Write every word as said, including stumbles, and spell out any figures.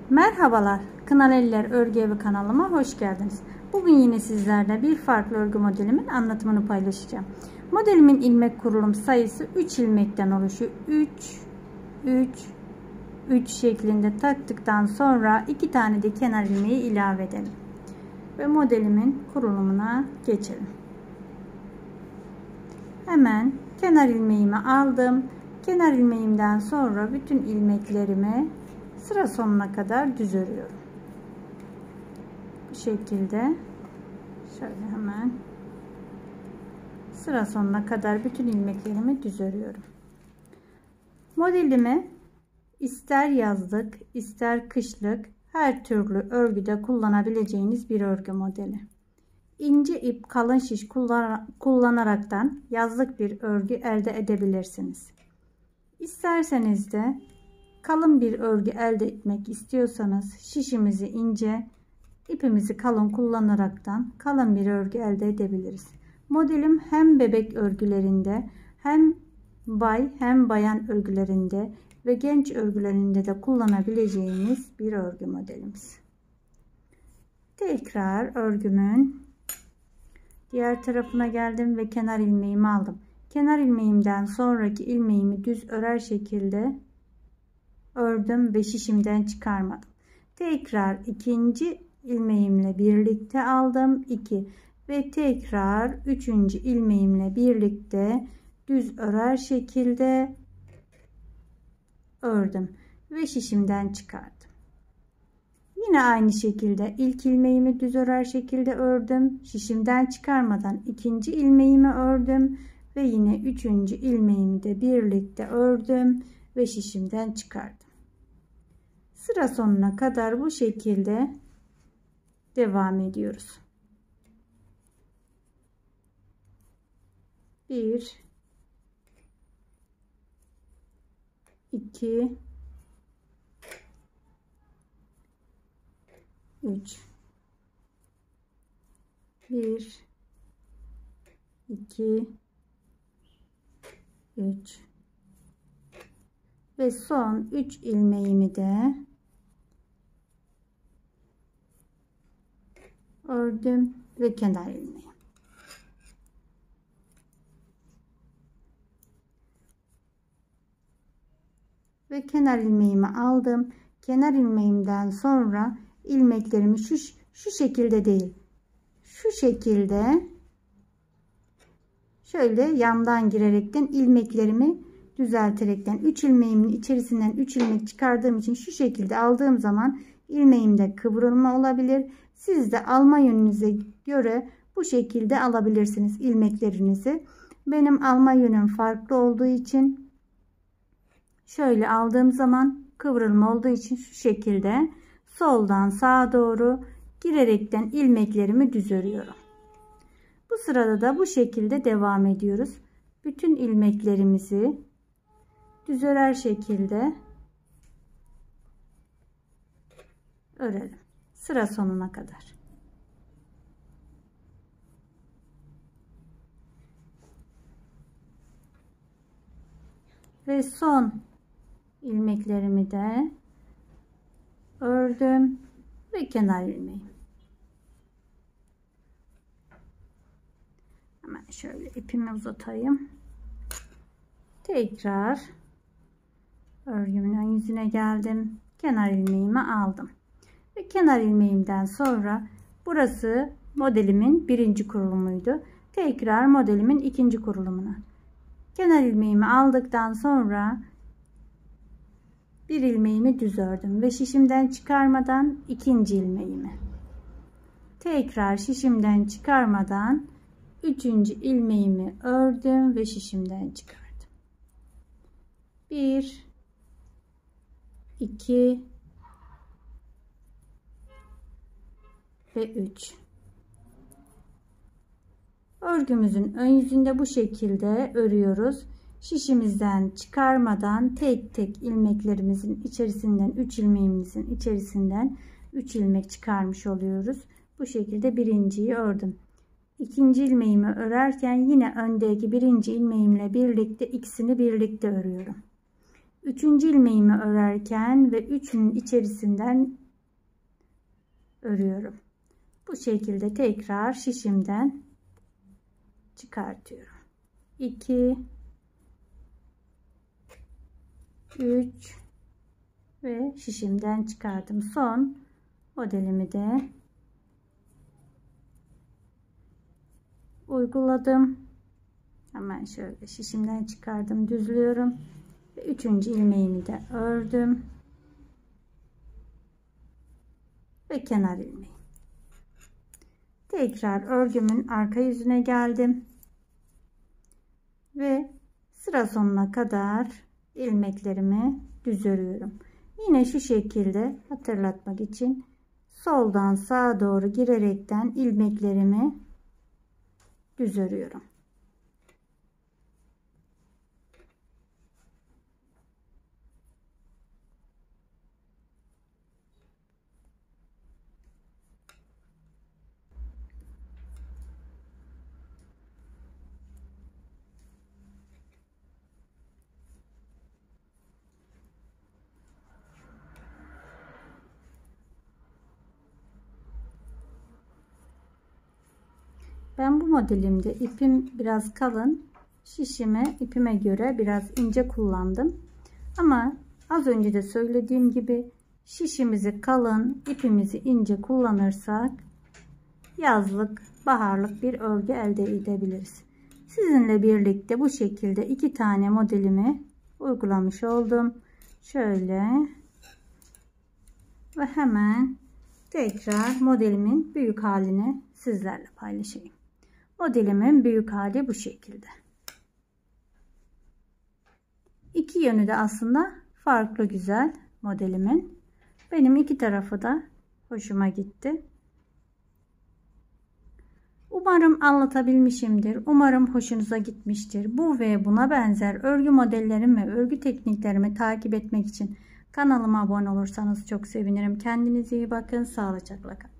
Merhabalar, Kınalı Eller Örgü Evi kanalıma hoş geldiniz. Bugün yine sizlerle bir farklı örgü modelimin anlatımını paylaşacağım. Modelimin ilmek kurulum sayısı üç ilmekten oluşuyor. üç, üç, üç şeklinde taktıktan sonra iki tane de kenar ilmeği ilave edelim. Ve modelimin kurulumuna geçelim. Hemen kenar ilmeğimi aldım. Kenar ilmeğimden sonra bütün ilmeklerimi sıra sonuna kadar düz örüyorum. Bu şekilde şöyle hemen sıra sonuna kadar bütün ilmeklerimi düz örüyorum. Modelimi ister yazlık, ister kışlık her türlü örgüde kullanabileceğiniz bir örgü modeli. İnce ip, kalın şiş kullanaraktan yazlık bir örgü elde edebilirsiniz. İsterseniz de kalın bir örgü elde etmek istiyorsanız şişimizi ince, ipimizi kalın kullanaraktan kalın bir örgü elde edebiliriz. Modelim hem bebek örgülerinde hem bay hem bayan örgülerinde ve genç örgülerinde de kullanabileceğiniz bir örgü modelimiz. Tekrar örgümün diğer tarafına geldim ve kenar ilmeğimi aldım. Kenar ilmeğimden sonraki ilmeğimi düz örer şekilde ördüm ve şişimden çıkarmadım. Tekrar ikinci ilmeğimle birlikte aldım. iki ve tekrar üçüncü ilmeğimle birlikte düz örer şekilde ördüm ve şişimden çıkardım. Yine aynı şekilde ilk ilmeğimi düz örer şekilde ördüm. Şişimden çıkarmadan ikinci ilmeğimi ördüm ve yine üçüncü ilmeğimi de birlikte ördüm ve şişimden çıkardım. Sıra sonuna kadar bu şekilde devam ediyoruz. bir iki üç bir iki üç ve son üç ilmeğimi de ördüm ve kenar ilmeği. Ve kenar ilmeğimi aldım. Kenar ilmeğimden sonra ilmeklerimi şu şu şekilde değil. Şu şekilde şöyle yandan girerekten ilmeklerimi düzelterekten üç ilmeğimin içerisinden üç ilmek çıkardığım için şu şekilde aldığım zaman ilmeğimde kıvrılma olabilir. Siz de alma yönünüze göre bu şekilde alabilirsiniz ilmeklerinizi. Benim alma yönüm farklı olduğu için şöyle aldığım zaman kıvrılma olduğu için şu şekilde soldan sağa doğru girerekten ilmeklerimi düz örüyorum. Bu sırada da bu şekilde devam ediyoruz. Bütün ilmeklerimizi düz örer şekilde örelim. Sıra sonuna kadar. Ve son ilmeklerimi de ördüm ve kenar ilmeği. Hemen şöyle ipimi uzatayım. Tekrar örgümün ön yüzüne geldim. Kenar ilmeğimi aldım. Ve kenar ilmeğimden sonra burası modelimin birinci kurulumuydu. Tekrar modelimin ikinci kurulumuna. Kenar ilmeğimi aldıktan sonra bir ilmeğimi düz ördüm ve şişimden çıkarmadan ikinci ilmeğimi. Tekrar şişimden çıkarmadan üçüncü ilmeğimi ördüm ve şişimden çıkardım. bir iki ve üç. Örgümüzün ön yüzünde bu şekilde örüyoruz. Şişimizden çıkarmadan tek tek ilmeklerimizin içerisinden üç ilmeğimizin içerisinden üç ilmek çıkarmış oluyoruz. Bu şekilde birinciyi ördüm. İkinci ilmeğimi örerken yine öndeki birinci ilmeğimle birlikte ikisini birlikte örüyorum. üçüncü ilmeğimi örerken ve üçün içerisinden örüyorum. Bu şekilde tekrar şişimden çıkartıyorum. iki üç ve şişimden çıkardım. Son modelimi de uyguladım. Hemen şöyle şişimden çıkardım, düzlüyorum ve üçüncü ilmeğimi de ördüm ve kenar ilmeği. Tekrar örgümün arka yüzüne geldim ve sıra sonuna kadar ilmeklerimi düz örüyorum. Yine şu şekilde hatırlatmak için soldan sağa doğru girerekten ilmeklerimi düz örüyorum. Ben bu modelimde ipim biraz kalın. Şişime ipime göre biraz ince kullandım. Ama az önce de söylediğim gibi şişimizi kalın, ipimizi ince kullanırsak yazlık, baharlık bir örgü elde edebiliriz. Sizinle birlikte bu şekilde iki tane modelimi uygulamış oldum. Şöyle ve hemen tekrar modelimin büyük halini sizlerle paylaşayım. Modelimin büyük hali bu şekilde. İki yönü de aslında farklı güzel modelimin. Benim iki tarafı da hoşuma gitti. Umarım anlatabilmişimdir. Umarım hoşunuza gitmiştir. Bu ve buna benzer örgü modellerimi ve örgü tekniklerimi takip etmek için kanalıma abone olursanız çok sevinirim. Kendinize iyi bakın. Sağlıcakla kalın.